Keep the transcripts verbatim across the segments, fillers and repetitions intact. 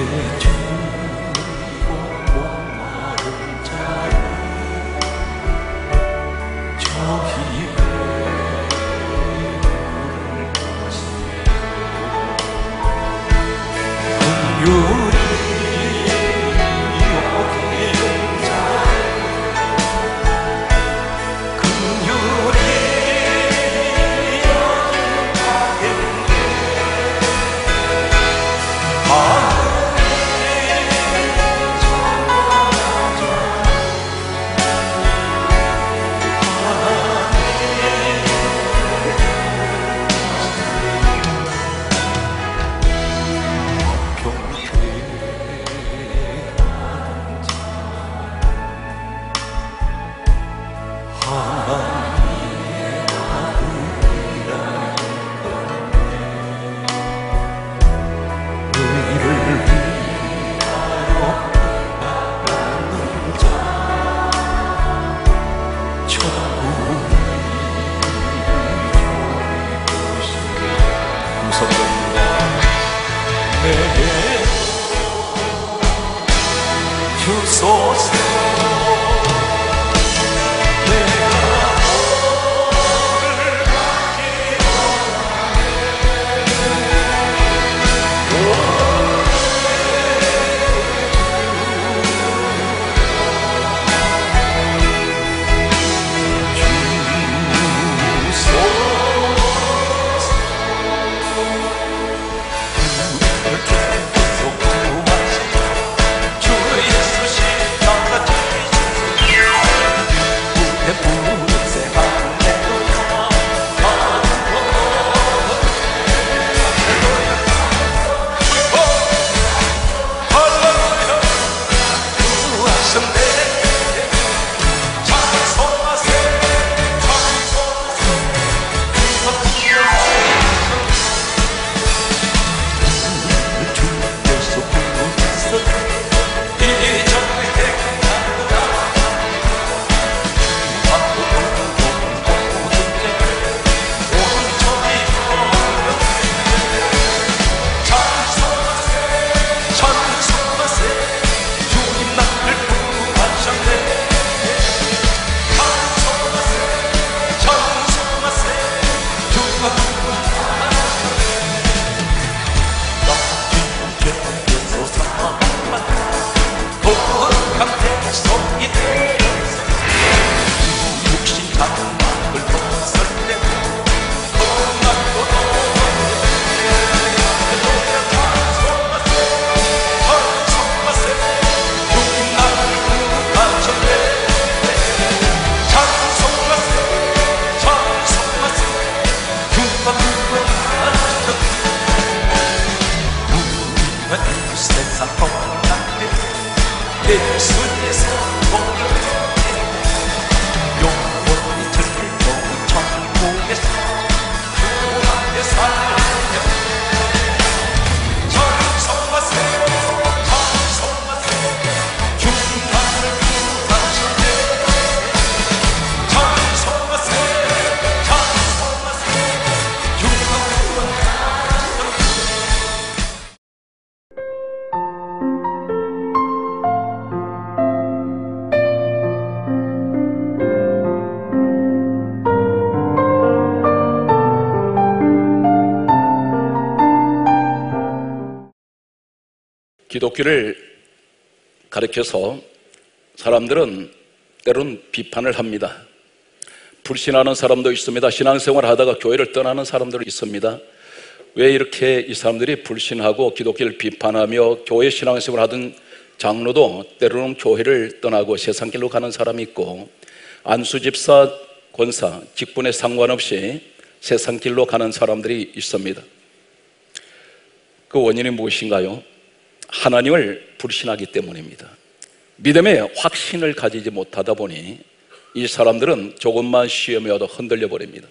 기독교를 가르쳐서 사람들은 때로는 비판을 합니다. 불신하는 사람도 있습니다. 신앙생활을 하다가 교회를 떠나는 사람들도 있습니다. 왜 이렇게 이 사람들이 불신하고 기독교를 비판하며 교회 신앙생활을 하던 장로도 때로는 교회를 떠나고 세상길로 가는 사람이 있고, 안수집사, 권사, 직분에 상관없이 세상길로 가는 사람들이 있습니다. 그 원인이 무엇인가요? 하나님을 불신하기 때문입니다. 믿음의 확신을 가지지 못하다 보니 이 사람들은 조금만 시험이 와도 흔들려 버립니다.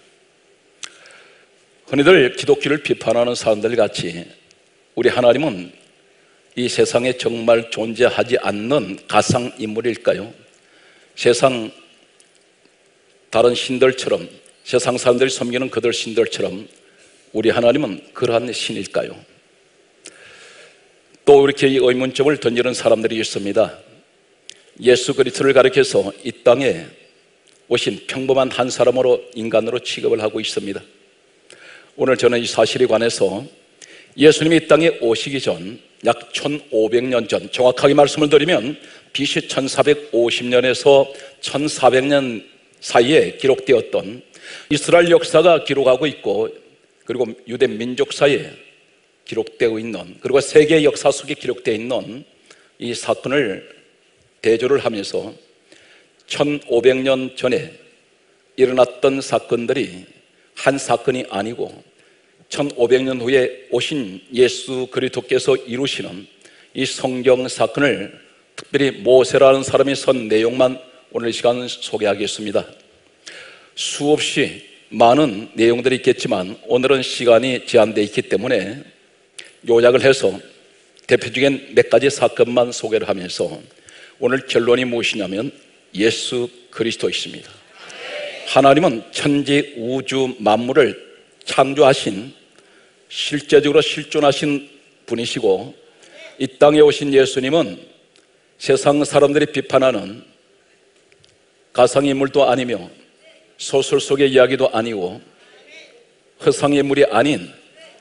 흔히들 기독교를 비판하는 사람들 같이 우리 하나님은 이 세상에 정말 존재하지 않는 가상인물일까요? 세상 다른 신들처럼, 세상 사람들이 섬기는 그들 신들처럼 우리 하나님은 그러한 신일까요? 또 이렇게 의문점을 던지는 사람들이 있습니다. 예수 그리스도를 가리켜서 이 땅에 오신 평범한 한 사람으로 인간으로 취급을 하고 있습니다. 오늘 저는 이 사실에 관해서 예수님이 이 땅에 오시기 전 약 천오백 년 전, 정확하게 말씀을 드리면 비씨 천사백오십 년에서 천사백 년 사이에 기록되었던 이스라엘 역사가 기록하고 있고, 그리고 유대 민족사에 기록되고 있는, 그리고 세계 역사 속에 기록되어 있는 이 사건을 대조를 하면서 천오백 년 전에 일어났던 사건들이 한 사건이 아니고 천오백 년 후에 오신 예수 그리스도께서 이루시는 이 성경 사건을, 특별히 모세라는 사람이 선 내용만 오늘 이 시간 소개하겠습니다. 수없이 많은 내용들이 있겠지만 오늘은 시간이 제한되어 있기 때문에 요약을 해서 대표적인 몇 가지 사건만 소개를 하면서 오늘 결론이 무엇이냐면 예수 그리스도이십니다. 하나님은 천지 우주 만물을 창조하신, 실제적으로 실존하신 분이시고, 이 땅에 오신 예수님은 세상 사람들이 비판하는 가상인물도 아니며 소설 속의 이야기도 아니고 허상인물이 아닌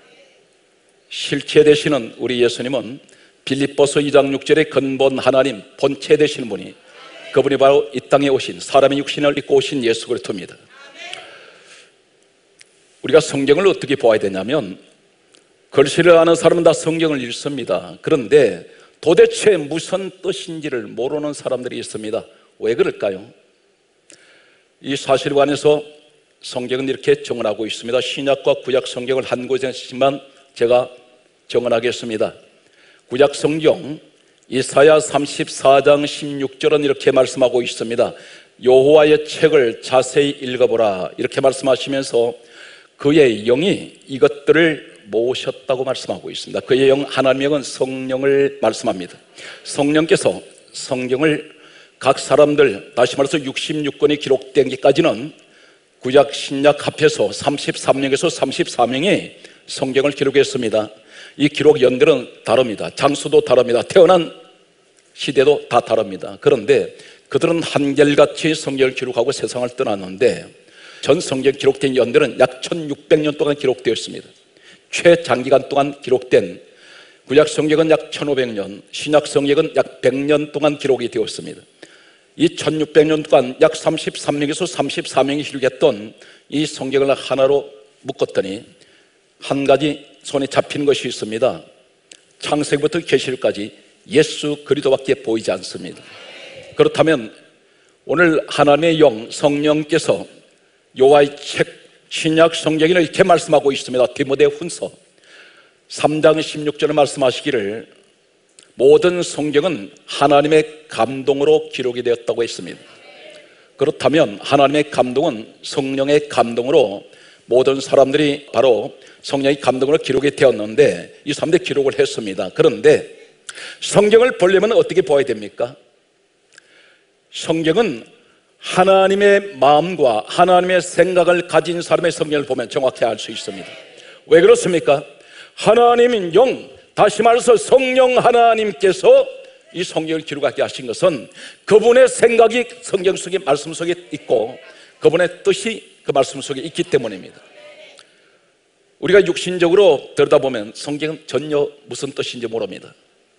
실체 되시는 우리 예수님은 빌립보서 이 장 육 절의 근본 하나님 본체 되시는 분이, 그분이 바로 이 땅에 오신, 사람의 육신을 입고 오신 예수 그리스도입니다. 우리가 성경을 어떻게 보아야 되냐면, 글씨를 아는 사람은 다 성경을 읽습니다. 그런데 도대체 무슨 뜻인지를 모르는 사람들이 있습니다. 왜 그럴까요? 이 사실에 관해서 성경은 이렇게 정언하고 있습니다. 신약과 구약 성경을 한 곳에서만 제가 정언하겠습니다. 구약 성경 이사야 삼십사 장 십육 절은 이렇게 말씀하고 있습니다. 여호와의 책을 자세히 읽어보라, 이렇게 말씀하시면서 그의 영이 이것들을 모으셨다고 말씀하고 있습니다. 그의 영, 하나님의 영은 성령을 말씀합니다. 성령께서 성경을 각 사람들, 다시 말해서 육십육 권이 기록된 것까지는 구약 신약 합해서 삼십삼 명에서 삼십사 명이 성경을 기록했습니다. 이 기록 연들은 다릅니다. 장소도 다릅니다. 태어난 시대도 다 다릅니다. 그런데 그들은 한결같이 성경을 기록하고 세상을 떠났는데, 전 성경 기록된 연들은 약 천육백 년 동안 기록되었습니다. 최장기간 동안 기록된 구약 성경은 약 천오백 년, 신약 성경은 약 백 년 동안 기록이 되었습니다. 이 천육백 년 동안 약 삼십삼 명에서 삼십사 명이 기록했던 이 성경을 하나로 묶었더니 한 가지 손에 잡히는 것이 있습니다. 창세기부터 계시록까지 예수 그리스도밖에 보이지 않습니다. 그렇다면 오늘 하나님의 영, 성령께서 여호와의 책, 신약 성경에는 이렇게 말씀하고 있습니다. 디모데후서 삼 장 십육 절에 말씀하시기를 모든 성경은 하나님의 감동으로 기록이 되었다고 했습니다. 그렇다면 하나님의 감동은 성령의 감동으로 모든 사람들이 바로 성령의 감동으로 기록이 되었는데 이 사람들이 기록을 했습니다. 그런데 성경을 보려면 어떻게 보아야 됩니까? 성경은 하나님의 마음과 하나님의 생각을 가진 사람의 성경을 보면 정확히 알 수 있습니다. 왜 그렇습니까? 하나님인 영, 다시 말해서 성령 하나님께서 이 성경을 기록하게 하신 것은 그분의 생각이 성경 속에, 말씀 속에 있고 그분의 뜻이 그 말씀 속에 있기 때문입니다. 우리가 육신적으로 들여다보면 성경은 전혀 무슨 뜻인지 모릅니다.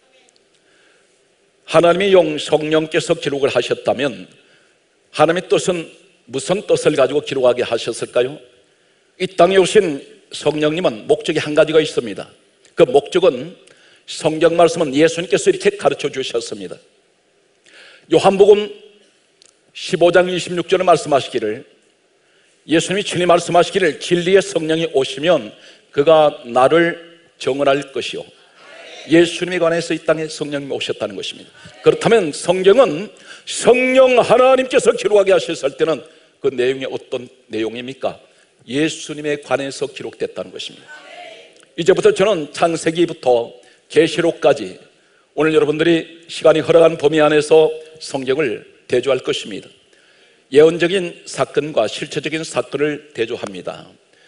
하나님의 영, 성령께서 기록을 하셨다면 하나님의 뜻은 무슨 뜻을 가지고 기록하게 하셨을까요? 이 땅에 오신 성령님은 목적이 한 가지가 있습니다. 그 목적은 성경 말씀은 예수님께서 이렇게 가르쳐 주셨습니다. 요한복음 십오 장 이십육 절에 말씀하시기를, 예수님이 친히 말씀하시기를 진리의 성령이 오시면 그가 나를 정언할 것이요, 예수님에 관해서 이 땅에 성령님이 오셨다는 것입니다. 그렇다면 성경은 성령 하나님께서 기록하게 하셨을 때는 그 내용이 어떤 내용입니까? 예수님에 관해서 기록됐다는 것입니다. 이제부터 저는 창세기부터 계시록까지 오늘 여러분들이 시간이 허락한 범위 안에서 성경을 대조할 것입니다. 예언적인 사건과 실체적인 사건을 대조합니다.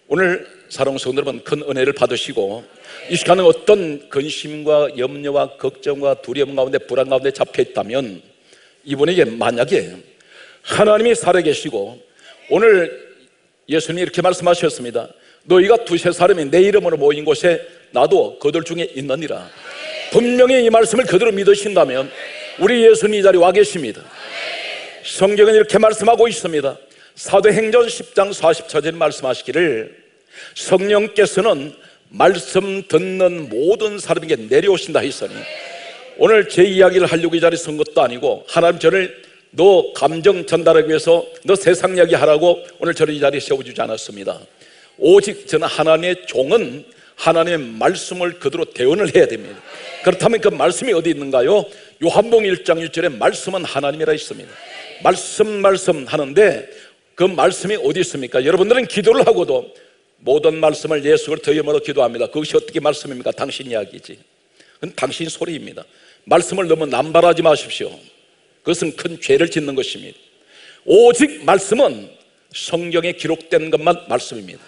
오늘 사랑하는 성도 여러분, 큰 은혜를 받으시고 이 시간에 어떤 근심과 염려와 걱정과 두려움 가운데 불안 가운데 잡혀 있다면 이분에게 만약에 하나님이 살아계시고 오늘 예수님이 이렇게 말씀하셨습니다. 너희가 두세 사람이 내 이름으로 모인 곳에 나도 그들 중에 있느니라. 분명히 이 말씀을 그대로 믿으신다면 우리 예수님이 이 자리에 와 계십니다. 성경은 이렇게 말씀하고 있습니다. 사도행전 십 장 사십사 절에 말씀하시기를 성령께서는 말씀 듣는 모든 사람에게 내려오신다 했으니, 오늘 제 이야기를 하려고 이 자리에 선 것도 아니고 하나님 저를 너 감정 전달하기 위해서 너 세상 이야기 하라고 오늘 저를 이 자리에 세워주지 않았습니다. 오직 저는 하나님의 종은 하나님의 말씀을 그대로 대언을 해야 됩니다. 그렇다면 그 말씀이 어디 있는가요? 요한복음 일 장 일 절에 말씀은 하나님이라 있습니다. 말씀 말씀 하는데 그 말씀이 어디 있습니까? 여러분들은 기도를 하고도 모든 말씀을 예수 그리스도 이름으로 기도합니다. 그것이 어떻게 말씀입니까? 당신 이야기지. 그건 당신 소리입니다. 말씀을 너무 남발하지 마십시오. 그것은 큰 죄를 짓는 것입니다. 오직 말씀은 성경에 기록된 것만 말씀입니다.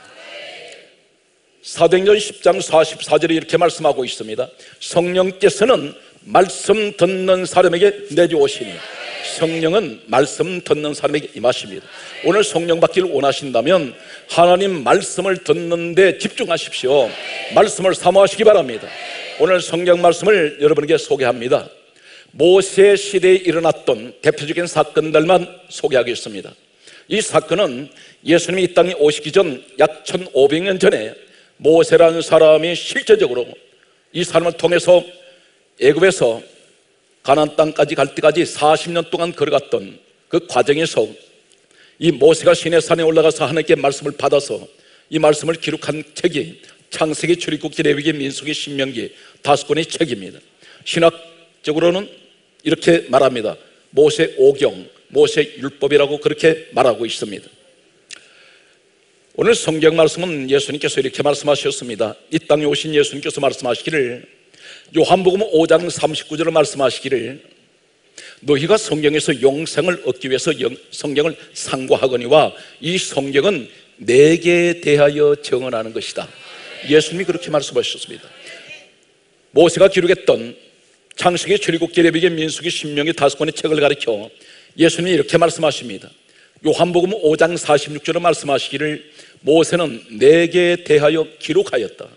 사도행전 십 장 사십사 절에 이렇게 말씀하고 있습니다. 성령께서는 말씀 듣는 사람에게 내려오시니, 성령은 말씀 듣는 사람에게 임하십니다. 오늘 성령 받기를 원하신다면 하나님 말씀을 듣는 데 집중하십시오. 말씀을 사모하시기 바랍니다. 오늘 성경 말씀을 여러분에게 소개합니다. 모세 시대에 일어났던 대표적인 사건들만 소개하겠습니다. 이 사건은 예수님이 이 땅에 오시기 전 약 천오백 년 전에 모세라는 사람이 실제적으로 이 사람을 통해서 애굽에서 가나안 땅까지 갈 때까지 사십 년 동안 걸어갔던 그 과정에서 이 모세가 시내산에 올라가서 하나님께 말씀을 받아서 이 말씀을 기록한 책이 창세기, 출애굽기, 레위기, 민수기, 신명기 다섯 권의 책입니다. 신학적으로는 이렇게 말합니다. 모세 오경, 모세 율법이라고 그렇게 말하고 있습니다. 오늘 성경 말씀은 예수님께서 이렇게 말씀하셨습니다. 이 땅에 오신 예수님께서 말씀하시기를, 요한복음 오 장 삼십구 절을 말씀하시기를 너희가 성경에서 영생을 얻기 위해서 성경을 상고하거니와 이 성경은 내게 대하여 증언하는 것이다. 예수님이 그렇게 말씀하셨습니다. 모세가 기록했던 창세기, 출애굽기, 레위기, 민수기, 신명기 다섯 권의 책을 가리켜 예수님이 이렇게 말씀하십니다. 요한복음 오 장 사십육 절을 말씀하시기를 모세는 내게 대하여 기록하였다.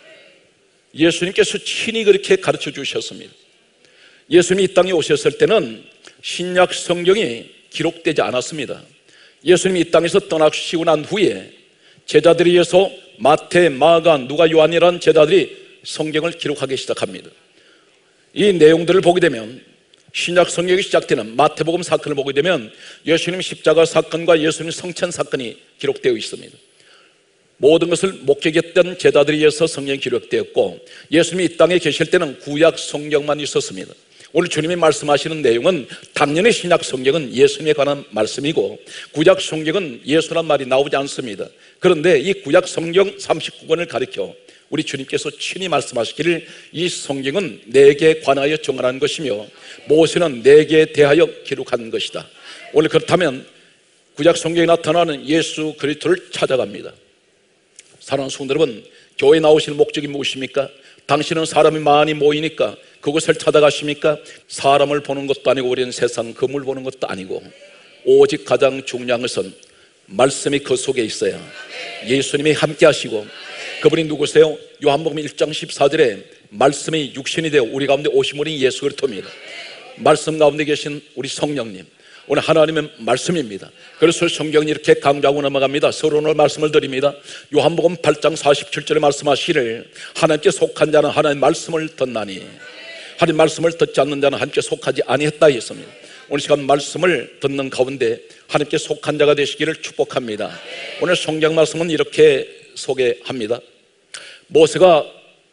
예수님께서 친히 그렇게 가르쳐 주셨습니다. 예수님이 이 땅에 오셨을 때는 신약 성경이 기록되지 않았습니다. 예수님이 이 땅에서 떠나시고 난 후에 제자들에 의해서 마태, 마가, 누가, 요한이라는 제자들이 성경을 기록하기 시작합니다. 이 내용들을 보게 되면 신약 성경이 시작되는 마태복음 사건을 보게 되면 예수님 십자가 사건과 예수님 성천 사건이 기록되어 있습니다. 모든 것을 목격했던 제자들에 의해서 성경이 기록되었고, 예수님이 이 땅에 계실 때는 구약 성경만 있었습니다. 오늘 주님이 말씀하시는 내용은 당연히 신약 성경은 예수님에 관한 말씀이고 구약 성경은 예수란 말이 나오지 않습니다. 그런데 이 구약 성경 삼십구 권을 가리켜 우리 주님께서 친히 말씀하시기를 이 성경은 내게 관하여 정언한 것이며 모세는 내게 대하여 기록한 것이다. 오늘 그렇다면 구약 성경에 나타나는 예수 그리스도를 찾아갑니다. 사랑하는 성도 여러분, 교회 나오시는 목적이 무엇입니까? 당신은 사람이 많이 모이니까 그곳을 찾아가십니까? 사람을 보는 것도 아니고 우리는 세상 금을 보는 것도 아니고 오직 가장 중요한 것은 말씀이 그 속에 있어야 예수님이 함께 하시고, 그분이 누구세요? 요한복음 일 장 십사 절에 말씀이 육신이 되어 우리 가운데 오신 분이 예수 그리스도입니다. 말씀 가운데 계신 우리 성령님, 오늘 하나님의 말씀입니다. 그래서 성경이 이렇게 강조하고 넘어갑니다. 서로 오늘 말씀을 드립니다. 요한복음 팔 장 사십칠 절에 말씀하시기를 하나님께 속한 자는 하나님의 말씀을 듣나니 하나님 말씀을 듣지 않는 자는 하나님께 속하지 아니했다 했습니다. 오늘 시간 말씀을 듣는 가운데 하나님께 속한 자가 되시기를 축복합니다. 오늘 성경 말씀은 이렇게 소개합니다. 모세가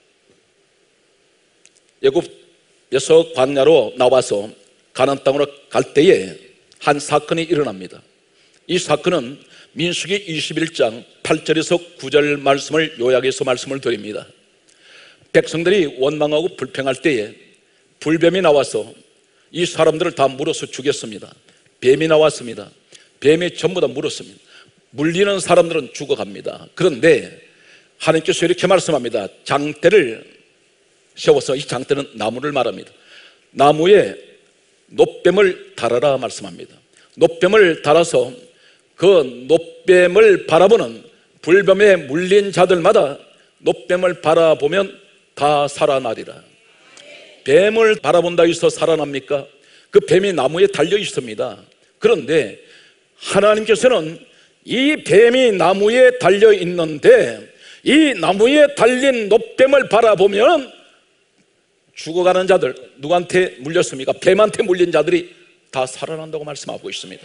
애굽에서 광야로 나와서 가나안 땅으로 갈 때에 한 사건이 일어납니다. 이 사건은 민수기 이십일 장 팔 절에서 구 절 말씀을 요약해서 말씀을 드립니다. 백성들이 원망하고 불평할 때에 불뱀이 나와서 이 사람들을 다 물어서 죽였습니다. 뱀이 나왔습니다. 뱀이 전부 다 물었습니다. 물리는 사람들은 죽어갑니다. 그런데 하나님께서 이렇게 말씀합니다. 장대를 세워서, 이 장대는 나무를 말합니다. 나무에 놋뱀을 달아라 말씀합니다. 놋뱀을 달아서 그 놋뱀을 바라보는 불뱀에 물린 자들마다 놋뱀을 바라보면 다 살아나리라. 뱀을 바라본다 해서 살아납니까? 그 뱀이 나무에 달려 있습니다. 그런데 하나님께서는 이 뱀이 나무에 달려 있는데 이 나무에 달린 놋뱀을 바라보면 죽어가는 자들, 누구한테 물렸습니까? 뱀한테 물린 자들이 다 살아난다고 말씀하고 있습니다.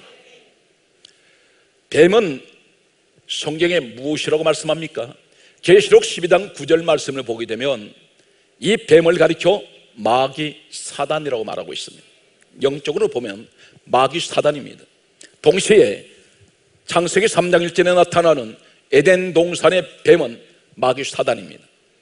뱀은 성경에 무엇이라고 말씀합니까? 계시록 십이 장 구 절 말씀을 보게 되면 이 뱀을 가리켜 마귀 사단이라고 말하고 있습니다. 영적으로 보면 마귀 사단입니다. 동시에 창세기 삼 장 일 절에 나타나는 에덴 동산의 뱀은 마귀 사단입니다.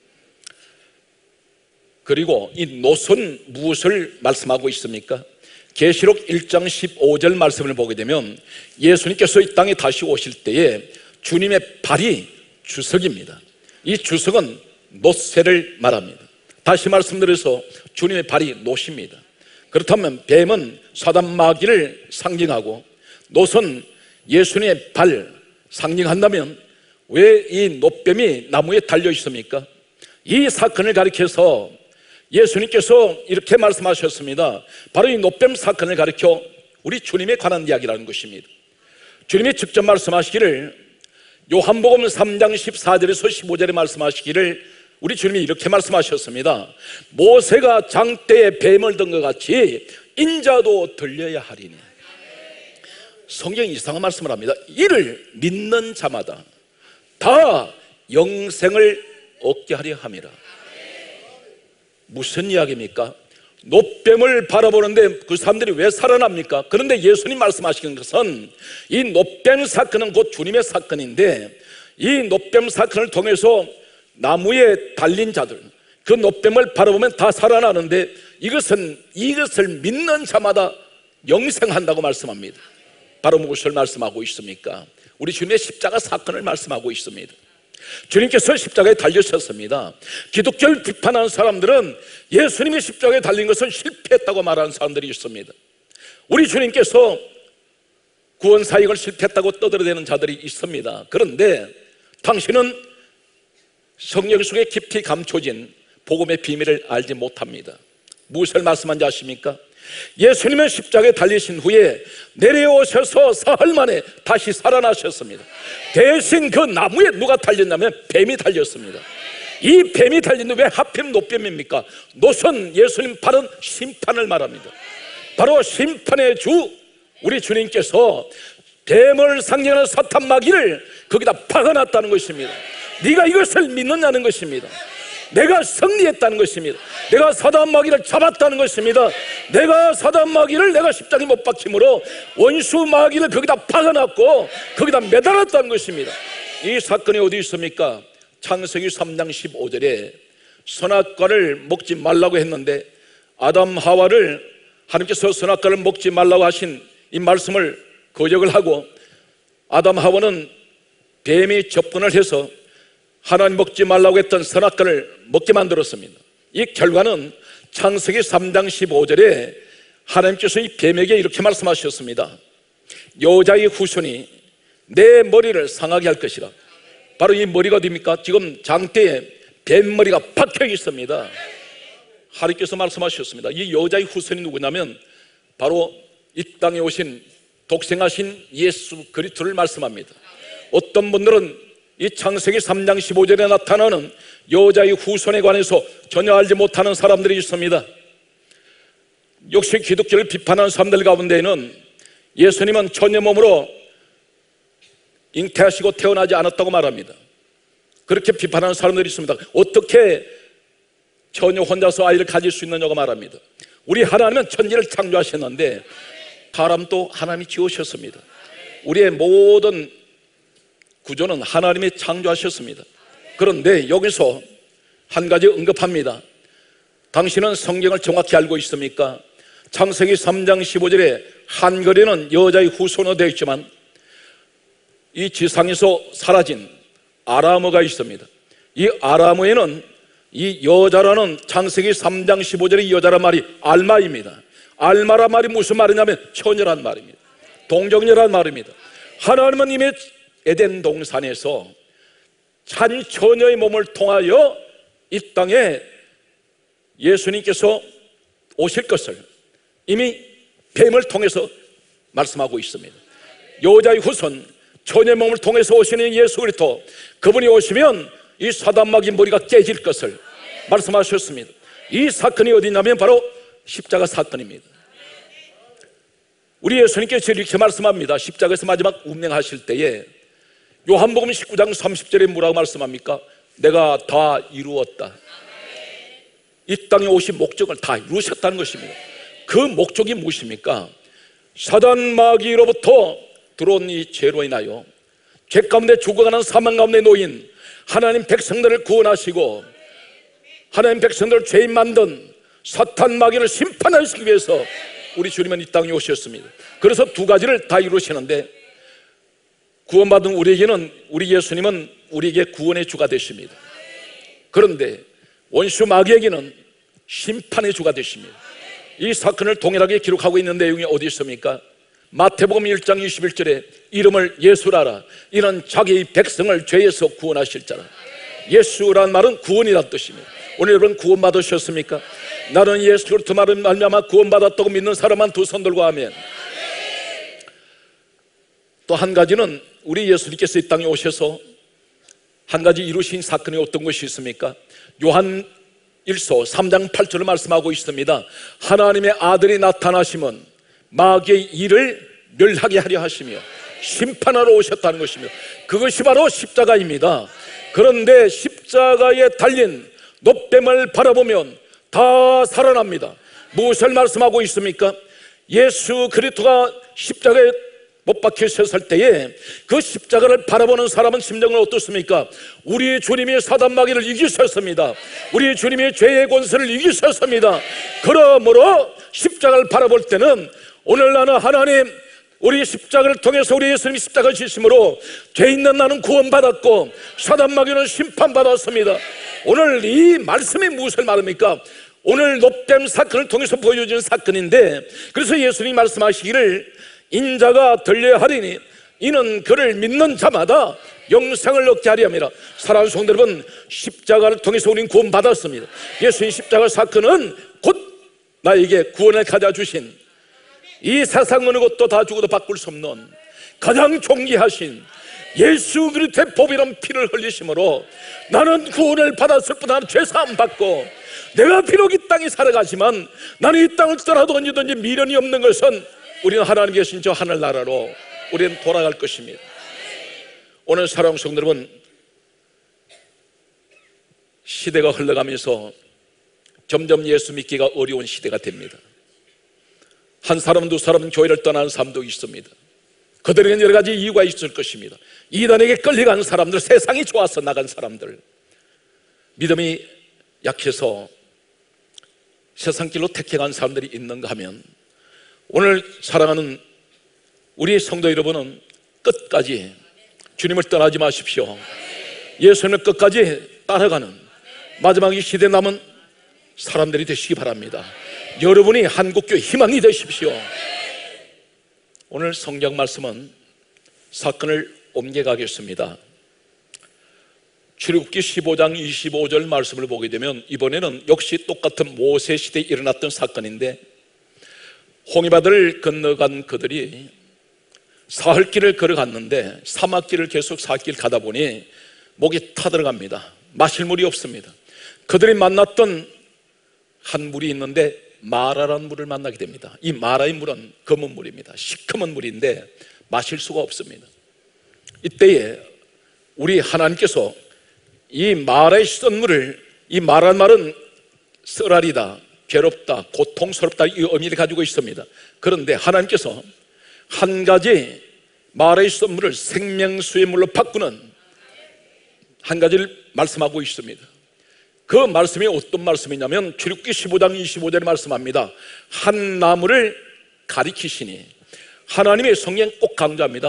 그리고 이 놋은 무엇을 말씀하고 있습니까? 계시록 일 장 십오 절 말씀을 보게 되면 예수님께서 이 땅에 다시 오실 때에 주님의 발이 주석입니다. 이 주석은 놋새를 말합니다. 다시 말씀드려서 주님의 발이 놋입니다. 그렇다면 뱀은 사단 마귀를 상징하고 놋은 예수님의 발 상징한다면 왜 이 놋뱀이 나무에 달려 있습니까? 이 사건을 가리켜서 예수님께서 이렇게 말씀하셨습니다. 바로 이 놋뱀 사건을 가리켜 우리 주님에 관한 이야기라는 것입니다. 주님이 직접 말씀하시기를 요한복음 삼 장 십사 절에서 십오 절에 말씀하시기를 우리 주님이 이렇게 말씀하셨습니다. 모세가 장대에 뱀을 든 것 같이 인자도 들려야 하리니. 성경이 이상한 말씀을 합니다. 이를 믿는 자마다 다 영생을 얻게 하려 함이라. 무슨 이야기입니까? 놋뱀을 바라보는데 그 사람들이 왜 살아납니까? 그런데 예수님 말씀하시는 것은 이 놋뱀 사건은 곧 주님의 사건인데 이 놋뱀 사건을 통해서 나무에 달린 자들, 그 놋뱀을 바라보면 다 살아나는데 이것은 이것을 믿는 자마다 영생한다고 말씀합니다. 바로 무엇을 말씀하고 있습니까? 우리 주님의 십자가 사건을 말씀하고 있습니다. 주님께서 십자가에 달리셨습니다. 기독교를 비판하는 사람들은 예수님이 십자가에 달린 것은 실패했다고 말하는 사람들이 있습니다. 우리 주님께서 구원 사역을 실패했다고 떠들어대는 자들이 있습니다. 그런데 당신은 성령 속에 깊이 감춰진 복음의 비밀을 알지 못합니다. 무엇을 말씀한지 아십니까? 예수님은 십자가에 달리신 후에 내려오셔서 사흘 만에 다시 살아나셨습니다. 대신 그 나무에 누가 달렸냐면 뱀이 달렸습니다. 이 뱀이 달렸는데 왜 하필 놋뱀입니까? 놋은 예수님 발은 심판을 말합니다. 바로 심판의 주 우리 주님께서 뱀을 상징하는 사탄 마귀를 거기다 박아놨다는 것입니다. 네가 이것을 믿느냐는 것입니다. 내가 승리했다는 것입니다. 내가 사단 마귀를 잡았다는 것입니다. 내가 사단 마귀를 내가 십자가에 못 박힘으로 원수 마귀를 거기다 박아놨고 거기다 매달았다는 것입니다. 이 사건이 어디 있습니까? 창세기 삼 장 십오 절에 선악과를 먹지 말라고 했는데 아담 하와를 하나님께서 선악과를 먹지 말라고 하신 이 말씀을 거역을 하고 아담 하와는 뱀이 접근을 해서 하나님 먹지 말라고 했던 선악과를 먹게 만들었습니다. 이 결과는 창세기 삼 장 십오 절에 하나님께서 이 뱀에게 이렇게 말씀하셨습니다. 여자의 후손이 내 머리를 상하게 할 것이라. 바로 이 머리가 어디입니까? 지금 장대에 뱀머리가 박혀 있습니다. 하나님께서 말씀하셨습니다. 이 여자의 후손이 누구냐면 바로 이 땅에 오신 독생하신 예수 그리스도를 말씀합니다. 어떤 분들은 이 창세기 삼 장 십오 절에 나타나는 여자의 후손에 관해서 전혀 알지 못하는 사람들이 있습니다. 역시 기독교를 비판하는 사람들 가운데에는 예수님은 처녀 몸으로 잉태하시고 태어나지 않았다고 말합니다. 그렇게 비판하는 사람들이 있습니다. 어떻게 처녀 혼자서 아이를 가질 수 있느냐고 말합니다. 우리 하나님은 천지를 창조하셨는데 사람도 하나님이 지으셨습니다. 우리의 모든 구조는 하나님이 창조하셨습니다. 그런데 여기서 한 가지 언급합니다. 당신은 성경을 정확히 알고 있습니까? 창세기 삼 장 십오 절에 한글에는 여자의 후손으로 되어 있지만 이 지상에서 사라진 아람어가 있습니다. 이 아람어에는 이 여자라는 창세기 삼 장 십오 절의 이 여자란 말이 알마입니다. 알마란 말이 무슨 말이냐면 처녀란 말입니다. 동정녀란 말입니다. 하나님은 이미 에덴 동산에서 한 처녀의 몸을 통하여 이 땅에 예수님께서 오실 것을 이미 뱀을 통해서 말씀하고 있습니다. 여자의 후손 처녀의 몸을 통해서 오시는 예수 그리스도, 그분이 오시면 이 사단마귀 머리가 깨질 것을 말씀하셨습니다. 이 사건이 어디냐면 바로 십자가 사건입니다. 우리 예수님께서 이렇게 말씀합니다. 십자가에서 마지막 운명하실 때에 요한복음 십구 장 삼십 절에 뭐라고 말씀합니까? 내가 다 이루었다. 이 땅에 오신 목적을 다 이루셨다는 것입니다. 그 목적이 무엇입니까? 사단 마귀로부터 들어온 이 죄로 인하여 죄 가운데 죽어가는 사망 가운데 놓인 하나님 백성들을 구원하시고 하나님 백성들을 죄인 만든 사탄 마귀를 심판하시기 위해서 우리 주님은 이 땅에 오셨습니다. 그래서 두 가지를 다 이루시는데, 구원받은 우리에게는, 우리 예수님은 우리에게 구원의 주가 되십니다. 그런데 원수 마귀에게는 심판의 주가 되십니다. 이 사건을 동일하게 기록하고 있는 내용이 어디 있습니까? 마태복음 일 장 이십일 절에 이름을 예수라라, 이는 자기 백성을 죄에서 구원하실 자라. 예수란 말은 구원이란 뜻입니다. 오늘 여러분 구원받으셨습니까? 나는 예수 그리스도 말을 말미암아 구원받았다고 믿는 사람만 두 손 들고 하면. 또 한 가지는 우리 예수님께서 이 땅에 오셔서 한 가지 이루신 사건이 어떤 것이 있습니까? 요한 일서 삼 장 팔 절을 말씀하고 있습니다. 하나님의 아들이 나타나심은 마귀의 일을 멸하게 하려 하시며 심판하러 오셨다는 것입니다. 그것이 바로 십자가입니다. 그런데 십자가에 달린 놋뱀을 바라보면 다 살아납니다. 무엇을 말씀하고 있습니까? 예수 그리스도가 십자가에 못 박히셨을 때에 그 십자가를 바라보는 사람은 심정은 어떻습니까? 우리 주님이 사단 마귀를 이기셨습니다. 우리 주님이 죄의 권세를 이기셨습니다. 그러므로 십자가를 바라볼 때는 오늘 나는 하나님, 우리 십자가를 통해서 우리 예수님이 십자가를 지심으로 죄 있는 나는 구원받았고 사단 마귀는 심판받았습니다. 오늘 이 말씀이 무엇을 말합니까? 오늘 놋뱀 사건을 통해서 보여주는 사건인데, 그래서 예수님이 말씀하시기를 인자가 들려야 하리니 이는 그를 믿는 자마다 영생을 얻게 하리 함이라. 사랑하는 성도 여러분, 십자가를 통해서 우리는 구원받았습니다. 예수님 십자가 사건은 곧 나에게 구원을 가져다 주신, 이 세상 어느 것도 다 죽어도 바꿀 수 없는 가장 존귀하신 예수 그리스도의 보배로운 피를 흘리심으로 나는 구원을 받았을 뿐 아니라 죄사함 받고, 내가 비록 이 땅에 살아가지만 나는 이 땅을 떠나도 언제든지 미련이 없는 것은 우리는 하나님 계신 저 하늘나라로 우리는 돌아갈 것입니다. 오늘 사랑하는 성도 여러분, 시대가 흘러가면서 점점 예수 믿기가 어려운 시대가 됩니다. 한 사람 두 사람은 교회를 떠나는 사람도 있습니다. 그들에게는 여러 가지 이유가 있을 것입니다. 이단에게 끌려간 사람들, 세상이 좋아서 나간 사람들, 믿음이 약해서 세상 길로 택해간 사람들이 있는가 하면, 오늘 사랑하는 우리 성도 여러분은 끝까지 주님을 떠나지 마십시오. 예수님을 끝까지 따라가는 마지막 이 시대에 남은 사람들이 되시기 바랍니다. 여러분이 한국교회 희망이 되십시오. 오늘 성경 말씀은 사건을 옮겨가겠습니다. 출애굽기 십오 장 이십오 절 말씀을 보게 되면 이번에는 역시 똑같은 모세 시대에 일어났던 사건인데, 홍해바다를 건너간 그들이 사흘길을 걸어갔는데 사막길을 계속 사길 가다 보니 목이 타들어갑니다. 마실 물이 없습니다. 그들이 만났던 한 물이 있는데 마라라는 물을 만나게 됩니다. 이 마라의 물은 검은 물입니다. 시커먼 물인데 마실 수가 없습니다. 이때에 우리 하나님께서 이 마라의 썬물을, 이 마라는 말은 쓰라리다, 괴롭다, 고통스럽다, 이 의미를 가지고 있습니다. 그런데 하나님께서 한 가지 마라의 썬물을 생명수의 물로 바꾸는 한 가지를 말씀하고 있습니다. 그 말씀이 어떤 말씀이냐면 출애굽기 십오 장 이십오 절에 말씀합니다. 한 나무를 가리키시니, 하나님의 성경 꼭 강조합니다.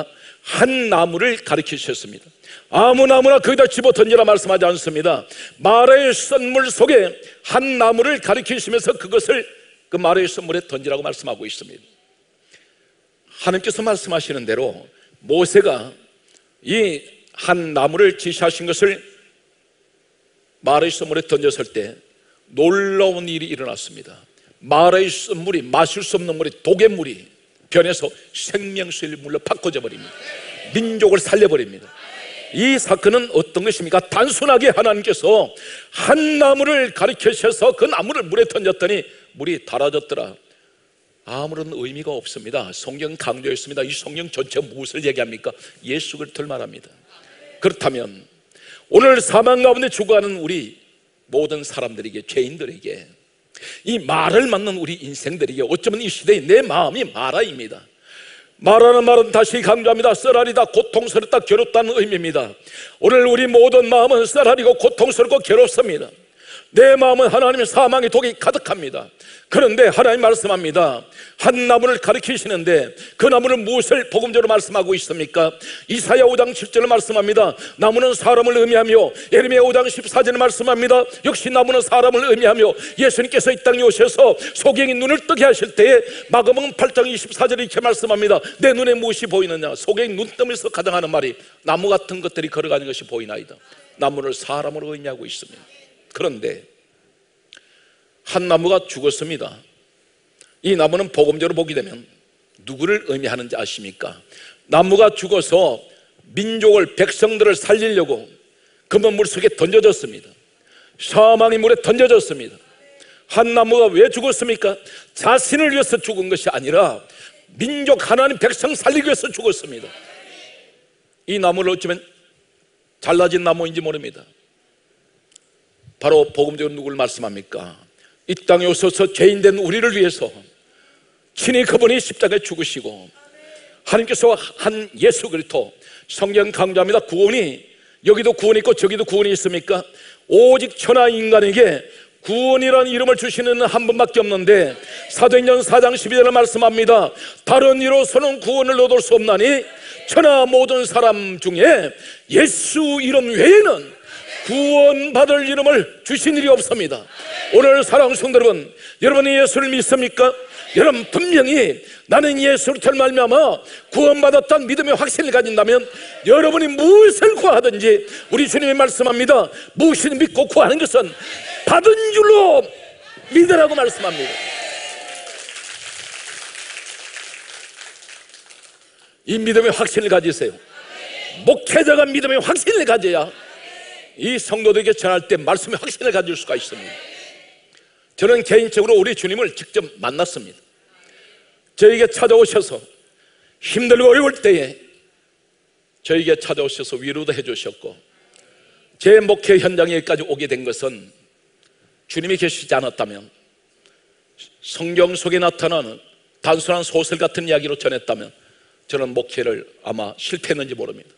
한 나무를 가리키셨습니다. 아무 나무나 거기다 집어 던지라 말씀하지 않습니다. 마라의 썬물 속에 한 나무를 가리키시면서 그것을 그 마라의 썬물에 던지라고 말씀하고 있습니다. 하나님께서 말씀하시는 대로 모세가 이 한 나무를 지시하신 것을 마라의 썬물에 던졌을 때 놀라운 일이 일어났습니다. 마라의 썬물이 마실 수 없는 물이 독의 물이 변해서 생명수의 물로 바꿔져 버립니다. 민족을 살려버립니다. 이 사건은 어떤 것입니까? 단순하게 하나님께서 한 나무를 가리키셔서 그 나무를 물에 던졌더니 물이 달아졌더라. 아무런 의미가 없습니다. 성경 강조했습니다. 이 성경 전체 무엇을 얘기합니까? 예수 그리스도를 말합니다. 그렇다면 오늘 사망 가운데 죽어가는 우리 모든 사람들에게, 죄인들에게, 이 말을 맞는 우리 인생들에게 어쩌면 이 시대에 내 마음이 마라입니다. 마라는 말은 다시 강조합니다. 쓰라리다, 고통스럽다, 괴롭다는 의미입니다. 오늘 우리 모든 마음은 쓰라리고 고통스럽고 괴롭습니다. 내 마음은 하나님의 사망의 독이 가득합니다. 그런데 하나님 말씀합니다. 한 나무를 가리키시는데 그 나무는 무엇을 복음적으로 말씀하고 있습니까? 이사야 오 장 칠 절을 말씀합니다. 나무는 사람을 의미하며, 예레미야 오 장 십사 절을 말씀합니다. 역시 나무는 사람을 의미하며, 예수님께서 이 땅에 오셔서 소경이 눈을 뜨게 하실 때에 마가복음 팔 장 이십사 절에 이렇게 말씀합니다. 내 눈에 무엇이 보이느냐? 소경이 눈 뜨면서 가장 하는 말이 나무 같은 것들이 걸어가는 것이 보이나이다. 나무를 사람으로 의미하고 있습니다. 그런데 한 나무가 죽었습니다. 이 나무는 복음적으로 보게 되면 누구를 의미하는지 아십니까? 나무가 죽어서 민족을, 백성들을 살리려고 금은 물속에 던져졌습니다. 사망의 물에 던져졌습니다. 한 나무가 왜 죽었습니까? 자신을 위해서 죽은 것이 아니라 민족, 하나님 백성 살리기 위해서 죽었습니다. 이 나무를 어쩌면 잘라진 나무인지 모릅니다. 바로 복음적으로 누구를 말씀합니까? 이 땅에 오셔서 죄인된 우리를 위해서 친히 그분이 십자가에 죽으시고 하나님께서 한 예수 그리스도, 성경 강조합니다. 구원이 여기도 구원이 있고 저기도 구원이 있습니까? 오직 천하 인간에게 구원이라는 이름을 주시는 한 분밖에 없는데 사도행전 사 장 십이 절을 말씀합니다. 다른 이로서는 구원을 얻을 수 없나니 천하 모든 사람 중에 예수 이름 외에는 구원받을 이름을 주신 일이 없습니다. 오늘 사랑하는 성도 여러분, 여러분이 예수를 믿습니까? 여러분 분명히 나는 예수를 통해 말미암아 구원받았다는 믿음의 확신을 가진다면 여러분이 무엇을 구하든지 우리 주님이 말씀합니다. 무엇을 믿고 구하는 것은 받은 줄로 믿으라고 말씀합니다. 이 믿음의 확신을 가지세요. 목회자가 믿음의 확신을 가져야 이 성도들에게 전할 때 말씀의 확신을 가질 수가 있습니다. 저는 개인적으로 우리 주님을 직접 만났습니다. 저에게 찾아오셔서 힘들고 어려울 때에 저에게 찾아오셔서 위로도 해주셨고, 제 목회 현장에까지 오게 된 것은 주님이 계시지 않았다면, 성경 속에 나타나는 단순한 소설 같은 이야기로 전했다면 저는 목회를 아마 실패했는지 모릅니다.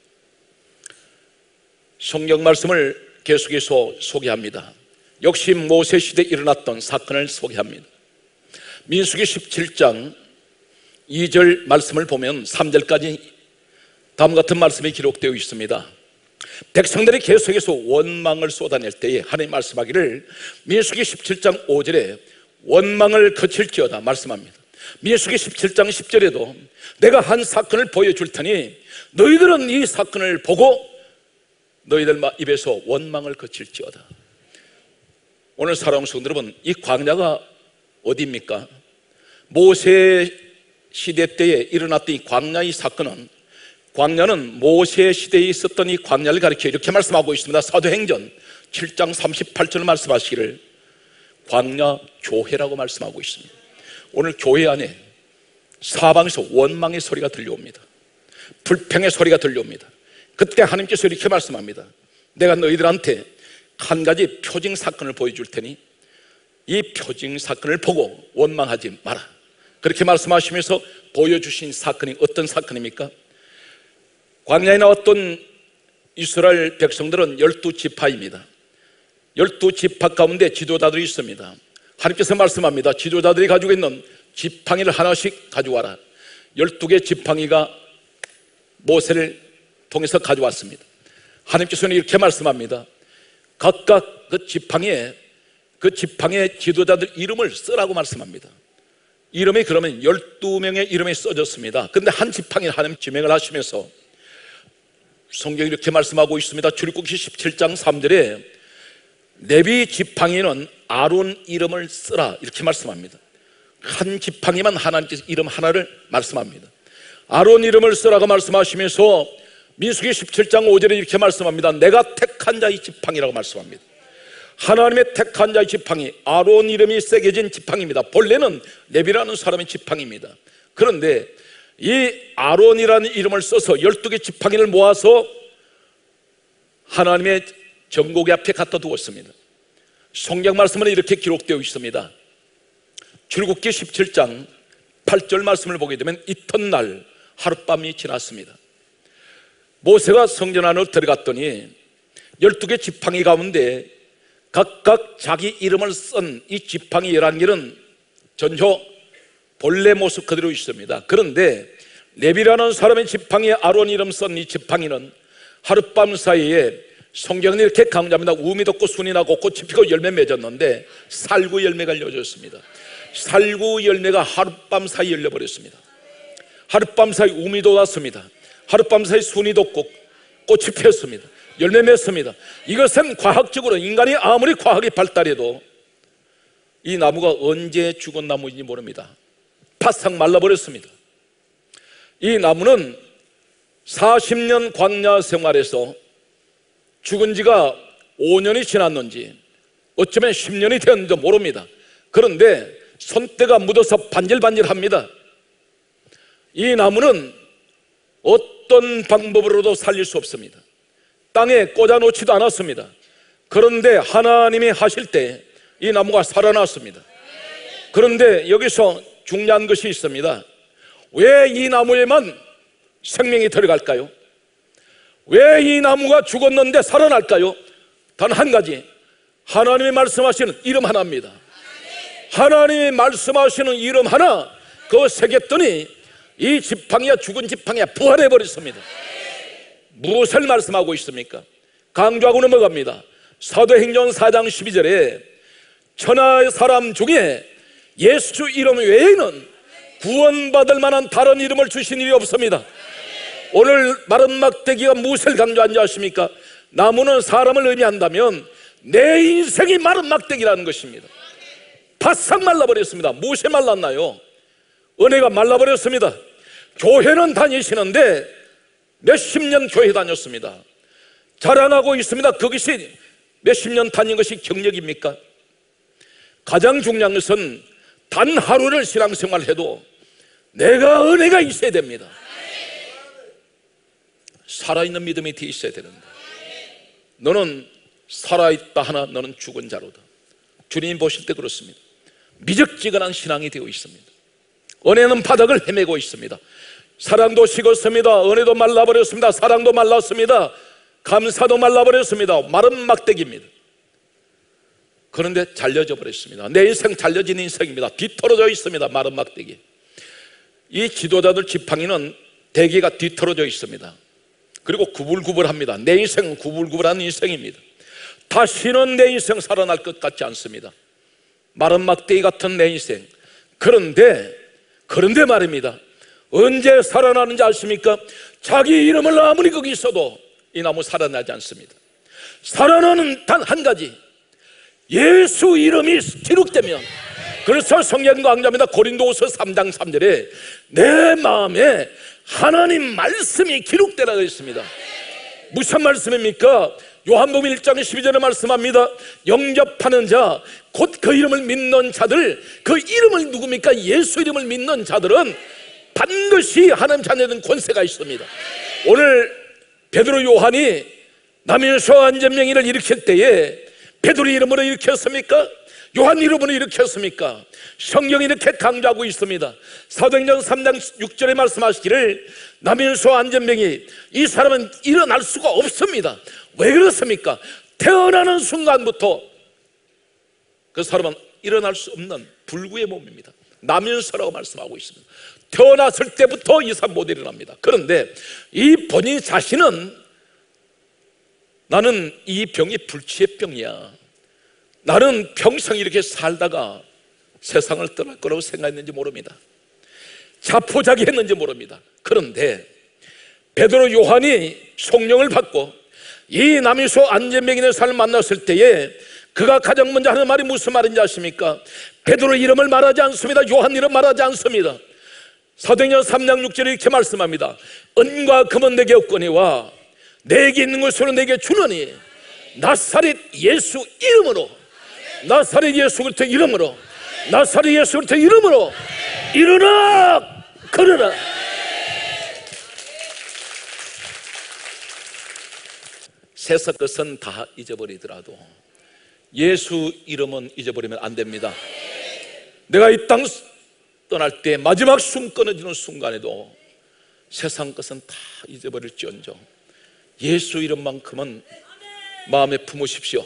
성경 말씀을 계속해서 소개합니다. 역시 모세 시대에 일어났던 사건을 소개합니다. 민수기 십칠 장 이 절 말씀을 보면 삼 절까지 다음 같은 말씀이 기록되어 있습니다. 백성들이 계속해서 원망을 쏟아낼 때에 하나님 말씀하기를, 민수기 십칠 장 오 절에 원망을 거칠지어다 말씀합니다. 민수기 십칠 장 십 절에도 내가 한 사건을 보여줄 테니 너희들은 이 사건을 보고 너희들 입에서 원망을 거칠지어다. 오늘 사랑하는 성도 여러분, 이 광야가 어디입니까? 모세 시대 때에 일어났던 이 광야의 사건은, 광야는 모세 시대에 있었던 이 광야를 가리켜 이렇게 말씀하고 있습니다. 사도행전 칠 장 삼십팔 절 말씀하시기를 광야 교회라고 말씀하고 있습니다. 오늘 교회 안에 사방에서 원망의 소리가 들려옵니다. 불평의 소리가 들려옵니다. 그때 하나님께서 이렇게 말씀합니다. 내가 너희들한테 한 가지 표징 사건을 보여줄 테니 이 표징 사건을 보고 원망하지 마라. 그렇게 말씀하시면서 보여주신 사건이 어떤 사건입니까? 광야에 나왔던 이스라엘 백성들은 열두 지파입니다. 열두 지파 가운데 지도자들이 있습니다. 하나님께서 말씀합니다. 지도자들이 가지고 있는 지팡이를 하나씩 가져와라. 열두 개 지팡이가 모세를 통해서 가져왔습니다. 하나님께서는 이렇게 말씀합니다. 각각 그 지팡이에 그 지팡이의 지도자들 이름을 쓰라고 말씀합니다. 이름이 그러면 열두 명의 이름이 써졌습니다. 그런데 한 지팡이를 하나님 지명을 하시면서 성경이 이렇게 말씀하고 있습니다. 출애굽기 십칠 장 삼 절에 레위 지팡이는 아론 이름을 쓰라 이렇게 말씀합니다. 한 지팡이만 하나님께서 이름 하나를 말씀합니다. 아론 이름을 쓰라고 말씀하시면서 민수기 십칠 장 오 절에 이렇게 말씀합니다. 내가 택한 자의 지팡이라고 말씀합니다. 하나님의 택한 자의 지팡이, 아론 이름이 새겨진 지팡이입니다. 본래는 레위라는 사람의 지팡이입니다. 그런데 이 아론이라는 이름을 써서 열두 개 지팡이를 모아서 하나님의 정곡의 앞에 갖다 두었습니다. 성경 말씀은 이렇게 기록되어 있습니다. 출애굽기 십칠 장 팔 절 말씀을 보게 되면 이튿날 하룻밤이 지났습니다. 모세가 성전 안으로 들어갔더니 열두 개 지팡이 가운데 각각 자기 이름을 쓴 이 지팡이 열한 개는 전혀 본래 모습 그대로 있습니다. 그런데 레위라는 사람의 지팡이에 아론 이름 쓴 이 지팡이는 하룻밤 사이에 성경은 이렇게 강조합니다. 우미 돋고 순이 나고 꽃이 피고 열매 맺었는데 살구 열매가 열려졌습니다. 살구 열매가 하룻밤 사이 열려버렸습니다. 하룻밤 사이 우미 돋았습니다. 하룻밤 사이 순이 돋고 꽃이 피었습니다. 열매 맺습니다. 이것은 과학적으로 인간이 아무리 과학이 발달해도 이 나무가 언제 죽은 나무인지 모릅니다. 바싹 말라버렸습니다. 이 나무는 사십 년 광야 생활에서 죽은 지가 오 년이 지났는지 어쩌면 십 년이 되었는지 모릅니다. 그런데 손때가 묻어서 반질반질합니다. 이 나무는 어떤 방법으로도 살릴 수 없습니다. 땅에 꽂아놓지도 않았습니다. 그런데 하나님이 하실 때 이 나무가 살아났습니다. 그런데 여기서 중요한 것이 있습니다. 왜 이 나무에만 생명이 들어갈까요? 왜 이 나무가 죽었는데 살아날까요? 단 한 가지, 하나님이 말씀하시는 이름 하나입니다. 하나님이 말씀하시는 이름 하나 그거 새겼더니 이 지팡이가 죽은 지팡이가 부활해버렸습니다. 무엇을 말씀하고 있습니까? 강조하고 넘어갑니다. 사도행전 사 장 십이 절에 천하의 사람 중에 예수 이름 외에는 구원받을 만한 다른 이름을 주신 일이 없습니다. 오늘 마른 막대기가 무엇을 강조한지 아십니까? 나무는 사람을 의미한다면 내 인생이 마른 막대기라는 것입니다. 바싹 말라버렸습니다. 무엇이 말랐나요? 은혜가 말라버렸습니다. 교회는 다니시는데 몇십 년 교회 다녔습니다. 자랑하고 있습니다. 그것이 몇십 년 다닌 것이 경력입니까? 가장 중요한 것은 단 하루를 신앙생활해도 내가 은혜가 있어야 됩니다. 살아있는 믿음이 뒤에 있어야 되는데 너는 살아있다 하나 너는 죽은 자로다. 주님 보실 때 그렇습니다. 미적지근한 신앙이 되어 있습니다. 은혜는 바닥을 헤매고 있습니다. 사랑도 식었습니다. 은혜도 말라버렸습니다. 사랑도 말랐습니다. 감사도 말라버렸습니다. 마른 막대기입니다. 그런데 잘려져 버렸습니다. 내 인생 잘려진 인생입니다. 뒤떨어져 있습니다. 마른 막대기. 이 지도자들 지팡이는 대기가 뒤떨어져 있습니다. 그리고 구불구불합니다. 내 인생은 구불구불한 인생입니다. 다시는 내 인생 살아날 것 같지 않습니다. 마른 막대기 같은 내 인생. 그런데 그런데 말입니다. 언제 살아나는지 아십니까? 자기 이름을 아무리 거기 있어도 이 나무 살아나지 않습니다. 살아나는 단 한 가지, 예수 이름이 기록되면. 그래서 성경 강조합니다. 고린도후서 삼 장 삼 절에 내 마음에 하나님 말씀이 기록되라고 했습니다. 무슨 말씀입니까? 요한복음 일 장 십이 절에 말씀합니다. 영접하는 자, 곧 그 이름을 믿는 자들, 그 이름을 누굽니까? 예수 이름을 믿는 자들은 반드시 하나님 자녀된 권세가 있습니다. 오늘 베드로 요한이 남인수 안전명의를 일으킬 때에 베드로 이름으로 일으켰습니까? 요한 이름으로 일으켰습니까? 성경이 이렇게 강조하고 있습니다. 사도행전 삼 장 육 절에 말씀하시기를 남인수 안전명의 이 사람은 일어날 수가 없습니다. 왜 그렇습니까? 태어나는 순간부터 그 사람은 일어날 수 없는 불구의 몸입니다. 나면서라고 말씀하고 있습니다. 태어났을 때부터 이상 못 일어납니다. 그런데 이 본인 자신은 나는 이 병이 불치의 병이야, 나는 평생 이렇게 살다가 세상을 떠날 거라고 생각했는지 모릅니다. 자포자기했는지 모릅니다. 그런데 베드로, 요한이 성령을 받고 이 남이소 안전병인의 사람을 만났을 때에 그가 가장 먼저 하는 말이 무슨 말인지 아십니까? 베드로 이름을 말하지 않습니다. 요한 이름 말하지 않습니다. 사도행전 삼 장 육 절에 이렇게 말씀합니다. 은과 금은 내게 없거니와 내게 있는 것으로 내게 주노니 나사렛 예수 이름으로, 나사렛 예수 그리스도 이름으로, 나사렛 예수 그리스도 이름으로 일어나 걸어라. 세상 것은 다 잊어버리더라도 예수 이름은 잊어버리면 안 됩니다. 내가 이 땅 떠날 때 마지막 숨 끊어지는 순간에도 세상 것은 다 잊어버릴지언정 예수 이름만큼은 마음에 품으십시오.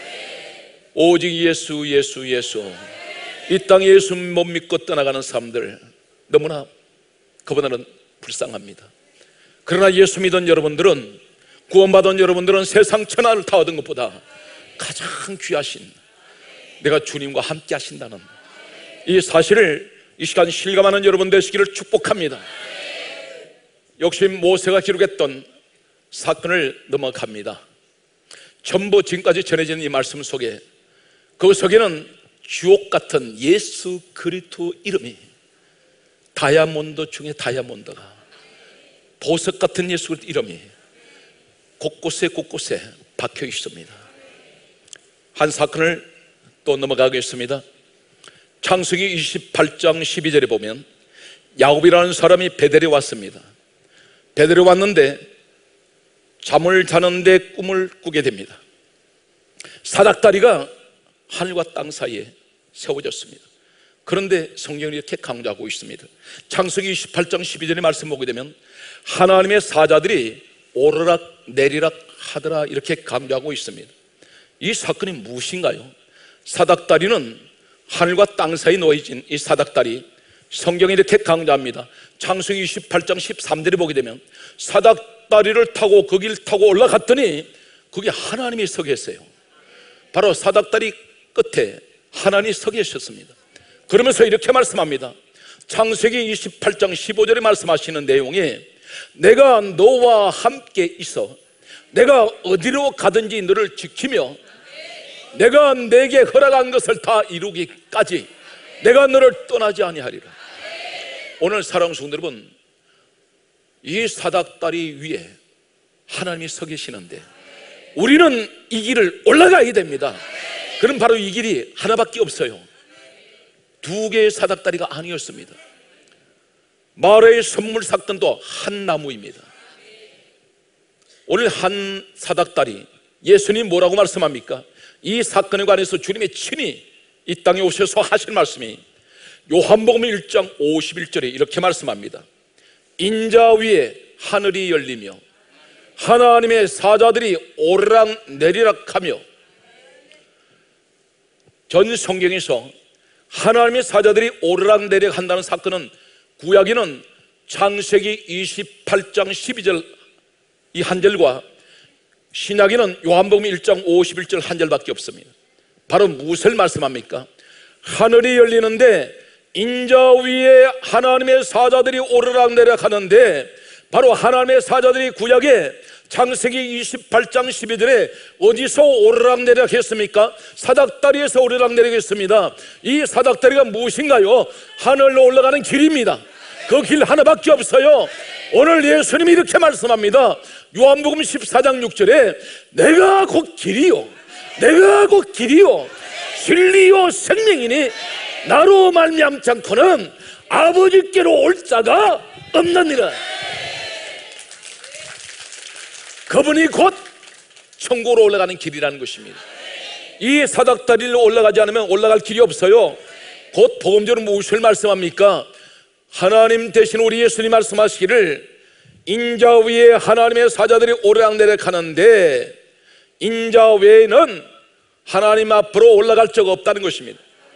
오직 예수, 예수, 예수. 이 땅에 예수 못 믿고 떠나가는 사람들 너무나 그보다는 불쌍합니다. 그러나 예수 믿은 여러분들은, 구원받은 여러분들은 세상 천하를 다 얻은 것보다 가장 귀하신 내가 주님과 함께 하신다는 이 사실을 이 시간 실감하는 여러분 되시기를 축복합니다. 역시 모세가 기록했던 사건을 넘어갑니다. 전부 지금까지 전해지는 이 말씀 속에, 그 속에는 주옥 같은 예수 그리스도 이름이 다이아몬드 중에 다이아몬드가, 보석 같은 예수 그리스도 이름이 곳곳에 곳곳에 박혀 있습니다. 한 사건을 또 넘어가겠습니다. 창세기 이십팔 장 십이 절에 보면 야곱이라는 사람이 베델에 왔습니다. 베델에 왔는데 잠을 자는데 꿈을 꾸게 됩니다. 사닥다리가 하늘과 땅 사이에 세워졌습니다. 그런데 성경이 이렇게 강조하고 있습니다. 창세기 이십팔 장 십이 절의 말씀 보게 되면 하나님의 사자들이 오르락 내리락 하더라, 이렇게 강조하고 있습니다. 이 사건이 무엇인가요? 사닥다리는 하늘과 땅 사이에 놓여진 이 사닥다리, 성경이 이렇게 강조합니다. 창세기 이십팔 장 십삼 절에 보게 되면 사닥다리를 타고 거기를 타고 올라갔더니 거기 하나님이 서 계세요. 바로 사닥다리 끝에 하나님이 서 계셨습니다. 그러면서 이렇게 말씀합니다. 창세기 이십팔 장 십오 절에 말씀하시는 내용에 내가 너와 함께 있어 내가 어디로 가든지 너를 지키며 내가 내게 허락한 것을 다 이루기까지 내가 너를 떠나지 아니하리라. 오늘 사랑하는 성도 여러분, 이 사닥다리 위에 하나님이 서 계시는데 우리는 이 길을 올라가야 됩니다. 그럼 바로 이 길이 하나밖에 없어요. 두 개의 사닥다리가 아니었습니다. 마을의 선물 삭던도 한 나무입니다. 오늘 한 사닥다리, 예수님 뭐라고 말씀합니까? 이 사건에 관해서 주님의 친히 이 땅에 오셔서 하실 말씀이 요한복음 일 장 오십일 절에 이렇게 말씀합니다. 인자 위에 하늘이 열리며 하나님의 사자들이 오르락 내리락 하며. 전 성경에서 하나님의 사자들이 오르락 내리락 한다는 사건은 구약에는 창세기 이십팔 장 십이 절 이 한 절과 신약에는 요한복음 일 장 오십일 절 한 절밖에 없습니다. 바로 무엇을 말씀합니까? 하늘이 열리는데 인자 위에 하나님의 사자들이 오르락 내리락 하는데, 바로 하나님의 사자들이 구약에 창세기 이십팔 장 십이 절에 어디서 오르락 내리락 했습니까? 사닥다리에서 오르락 내리락 했습니다. 이 사닥다리가 무엇인가요? 하늘로 올라가는 길입니다. 그 길 하나밖에 없어요. 오늘 예수님이 이렇게 말씀합니다. 요한복음 십사 장 육 절에 내가 곧 길이요 내가 곧 길이요 진리요 생명이니 나로 말미암지 않고는 아버지께로 올 자가 없느니라. 그분이 곧 천국으로 올라가는 길이라는 것입니다. 이 사닥다리를 올라가지 않으면 올라갈 길이 없어요. 곧 복음적으로 무엇을 말씀합니까? 하나님 대신 우리 예수님 말씀하시기를 인자 위에 하나님의 사자들이 오르락내리락 하는데 인자 외에는 하나님 앞으로 올라갈 적 없다는 것입니다.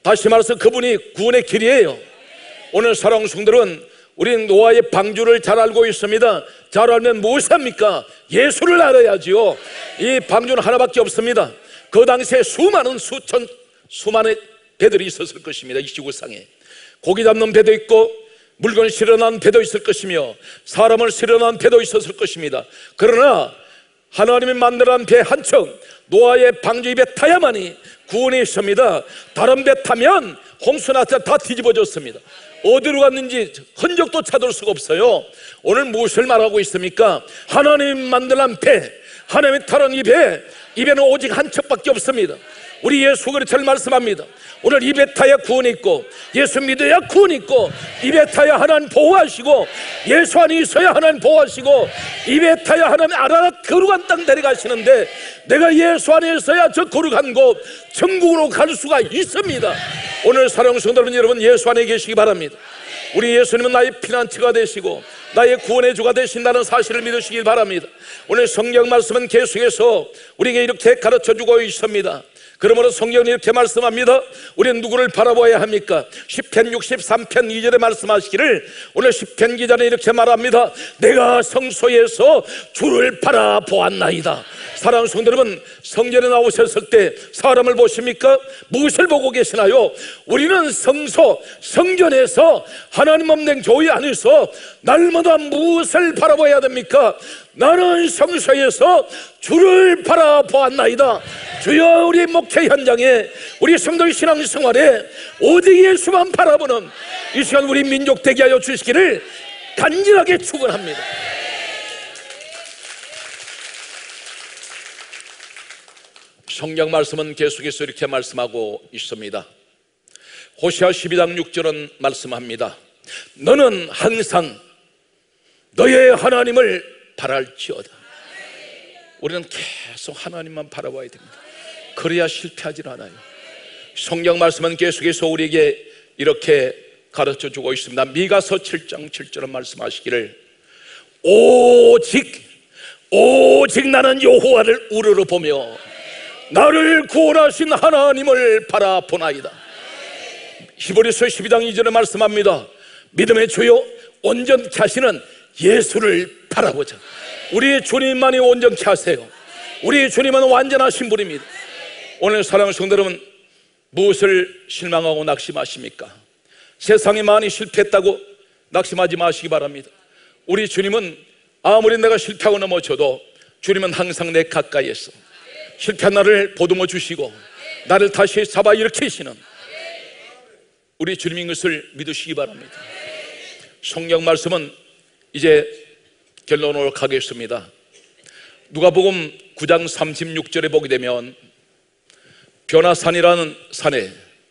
다시 말해서 그분이 구원의 길이에요. 오늘 사랑하는 성도들은 우리는 노아의 방주를 잘 알고 있습니다. 잘 알면 무엇을 합니까? 예수를 알아야지요. 이 방주는 하나밖에 없습니다. 그 당시에 수많은 수천 수많은 배들이 있었을 것입니다. 이 지구상에 고기 잡는 배도 있고 물건 실어난 배도 있을 것이며 사람을 실어난 배도 있었을 것입니다. 그러나 하나님이 만들어낸 배 한 척, 노아의 방주 입에 타야만이 구원이 있습니다. 다른 배 타면 홍수나서 다 뒤집어졌습니다. 어디로 갔는지 흔적도 찾을 수가 없어요. 오늘 무엇을 말하고 있습니까? 하나님 만들어낸 배, 하나님이 타는 이 배, 이 배는 오직 한 척밖에 없습니다. 우리 예수 그리스도를 말씀합니다. 오늘 이 배 타야 구원이 있고 예수 믿어야 구원이 있고 이 배 타야 하나님 보호하시고 예수 안에 있어야 하나님 보호하시고 이 배 타야 하나님 아라랏 거룩한 땅 데려가시는데 내가 예수 안에 있어야 저 거룩한 곳 천국으로 갈 수가 있습니다. 오늘 사랑하는 성도 여러분, 예수 안에 계시기 바랍니다. 우리 예수님은 나의 피난처가 되시고 나의 구원의 주가 되신다는 사실을 믿으시길 바랍니다. 오늘 성경 말씀은 계속해서 우리에게 이렇게 가르쳐주고 있습니다. 그러므로 성경은 이렇게 말씀합니다. 우리는 누구를 바라보아야 합니까? 시편 육십삼 편 이 절에 말씀하시기를 오늘 시편 기자는 이렇게 말합니다. 내가 성소에서 주를 바라보았나이다. 사랑하는 성도 여러분, 성전에 나오셨을 때 사람을 보십니까? 무엇을 보고 계시나요? 우리는 성소, 성전에서 하나님 없는 교회 안에서 날마다 무엇을 바라봐야 됩니까? 나는 성소에서 주를 바라보았나이다. 주여, 우리 목회 현장에 우리 성도의 신앙생활에 오직 예수만 바라보는 이 시간 우리 민족 되게 하여 주시기를 간절하게 축원합니다. 성경 말씀은 계속해서 이렇게 말씀하고 있습니다. 호시아 십이 장 육 절은 말씀합니다. 너는 항상 너의 하나님을 바랄지어다. 우리는 계속 하나님만 바라봐야 됩니다. 그래야 실패하지 않아요. 성경 말씀은 계속해서 우리에게 이렇게 가르쳐주고 있습니다. 미가서 칠 장 칠 절은 말씀하시기를 오직 오직 나는 여호와를 우러러 보며 나를 구원하신 하나님을 바라보나이다. 히브리서 십이 장 이 절에 말씀합니다. 믿음의 주요 온전케 하시는 예수를 바라보자. 우리 주님만이 온전케 하세요. 우리 주님은 완전하신 분입니다. 오늘 사랑하는 성도 여러분, 무엇을 실망하고 낙심하십니까? 세상이 많이 실패했다고 낙심하지 마시기 바랍니다. 우리 주님은 아무리 내가 실패하고 넘어져도 주님은 항상 내 가까이에서 실패한 나를 보듬어 주시고 나를 다시 잡아 일으키시는 우리 주님인 것을 믿으시기 바랍니다. 성경 말씀은 이제 결론으로 가겠습니다. 누가복음 구 장 삼십육 절에 보게 되면 변화산이라는 산에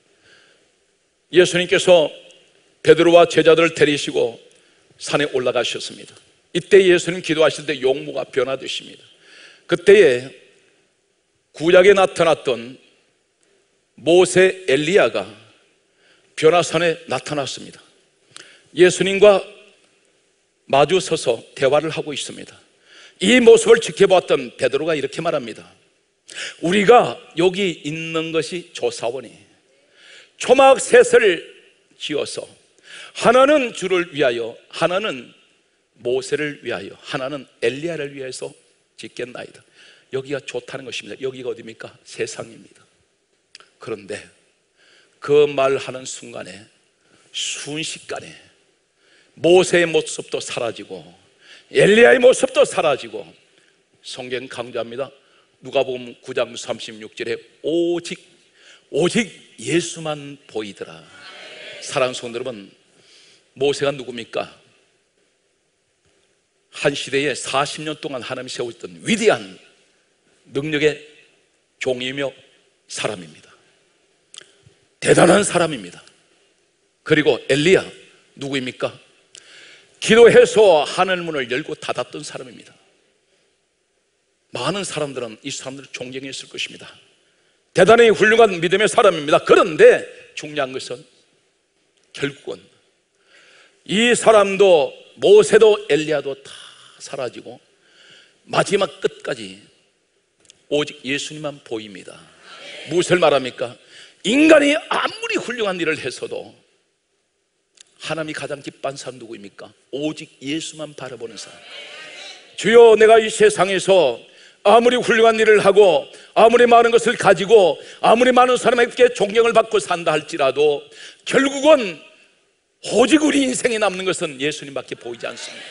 예수님께서 베드로와 제자들을 데리시고 산에 올라가셨습니다. 이때 예수님 기도하실 때 용모가 변화되십니다. 그때에 구약에 나타났던 모세, 엘리야가 변화산에 나타났습니다. 예수님과 마주 서서 대화를 하고 있습니다. 이 모습을 지켜보았던 베드로가 이렇게 말합니다. 우리가 여기 있는 것이 조사원이 초막 셋을 지어서 하나는 주를 위하여, 하나는 모세를 위하여, 하나는 엘리야를 위해서 짓겠나이다. 여기가 좋다는 것입니다. 여기가 어디입니까? 세상입니다. 그런데 그 말하는 순간에 순식간에 모세의 모습도 사라지고 엘리야의 모습도 사라지고 성경 강조합니다. 누가복음 구 장 삼십육 절에 오직 오직 예수만 보이더라. 사랑하는 성도 여러분, 모세가 누굽니까? 한 시대에 사십 년 동안 하나님이 세우셨던 위대한 능력의 종이며 사람입니다. 대단한 사람입니다. 그리고 엘리야 누구입니까? 기도해서 하늘문을 열고 닫았던 사람입니다. 많은 사람들은 이 사람들을 존경했을 것입니다. 대단히 훌륭한 믿음의 사람입니다. 그런데 중요한 것은 결국은 이 사람도 모세도 엘리야도 다 사라지고 마지막 끝까지 오직 예수님만 보입니다. 무엇을 말합니까? 인간이 아무리 훌륭한 일을 해서도 하나님이 가장 기뻐하는 사람 누구입니까? 오직 예수만 바라보는 사람. 주여, 내가 이 세상에서 아무리 훌륭한 일을 하고 아무리 많은 것을 가지고 아무리 많은 사람에게 존경을 받고 산다 할지라도 결국은 오직 우리 인생에 남는 것은 예수님밖에 보이지 않습니다.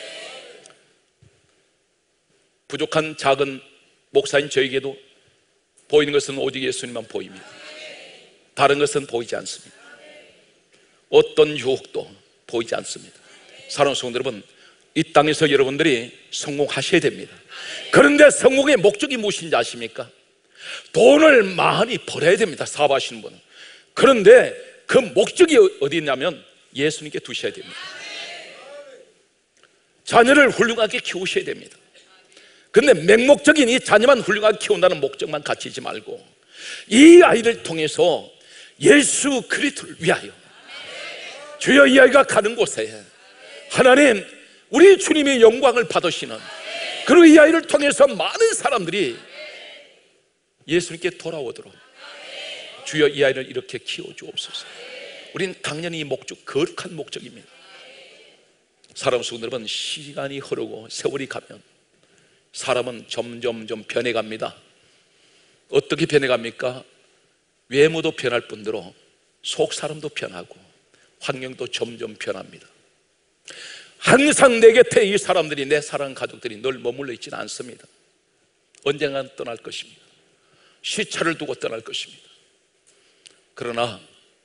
부족한 작은 목사인 저에게도 보이는 것은 오직 예수님만 보입니다. 다른 것은 보이지 않습니다. 어떤 유혹도 보이지 않습니다. 사랑하는 성도 여러분, 이 땅에서 여러분들이 성공하셔야 됩니다. 그런데 성공의 목적이 무엇인지 아십니까? 돈을 많이 벌어야 됩니다, 사업하시는 분은. 그런데 그 목적이 어디 있냐면 예수님께 두셔야 됩니다. 자녀를 훌륭하게 키우셔야 됩니다. 그런데 맹목적인 이 자녀만 훌륭하게 키운다는 목적만 갖추지 말고 이 아이를 통해서 예수 그리스도를 위하여, 주여, 이 아이가 가는 곳에 하나님, 우리 주님의 영광을 받으시는, 그리고 이 아이를 통해서 많은 사람들이 예수님께 돌아오도록 주여, 이 아이를 이렇게 키워주옵소서. 우린 당연히 이 목적, 거룩한 목적입니다. 사람 속에 여러분, 시간이 흐르고 세월이 가면 사람은 점점점 변해갑니다. 어떻게 변해갑니까? 외모도 변할 뿐더러 속 사람도 변하고 환경도 점점 변합니다. 항상 내 곁에 이 사람들이, 내 사랑하는 가족들이 늘 머물러 있지는 않습니다. 언젠간 떠날 것입니다. 시차를 두고 떠날 것입니다. 그러나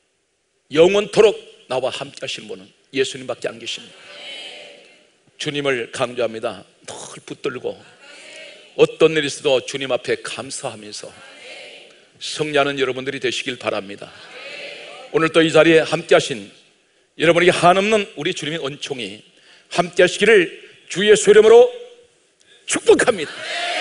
영원토록 나와 함께 하시는 분은 예수님밖에 안 계십니다. 주님을 강조합니다. 늘 붙들고 어떤 일이 있어도 주님 앞에 감사하면서 승리하는 여러분들이 되시길 바랍니다. 오늘 또 이 자리에 함께 하신 여러분에게 한없는 우리 주님의 은총이 함께 하시기를 주 예수의 이름으로 축복합니다.